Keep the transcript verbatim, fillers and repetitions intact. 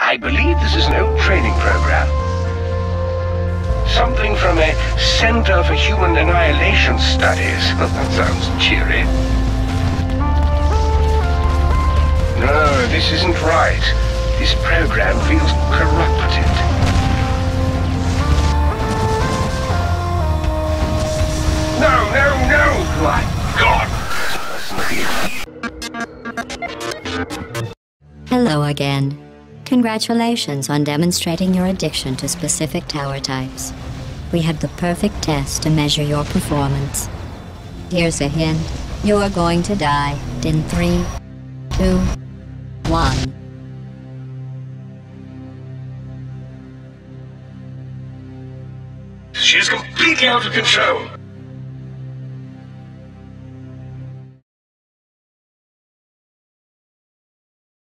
I believe this is an old training program. Something from a Center for Human Annihilation Studies. That sounds cheery. No, this isn't right. This program feels corrupted. No, no, no! My God! Hello again. Congratulations on demonstrating your addiction to specific tower types. We have the perfect test to measure your performance. Here's a hint. You are going to die in three, two, one. She is completely out of control.